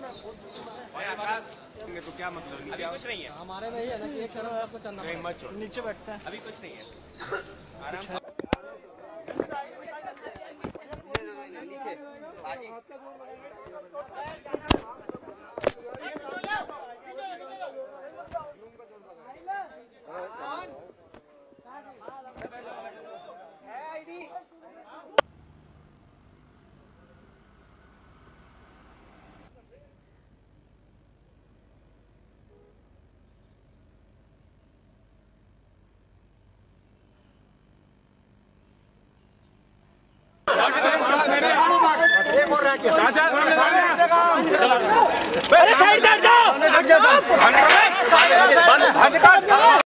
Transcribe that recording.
तो क्या मतलब? अभी कुछ नहीं है हमारे में ही है ना कि एक तरफ आपको चलना नहीं, मत छोड़, नीचे बैठते हैं। अभी कुछ नहीं है आराम से। एक और रह गया।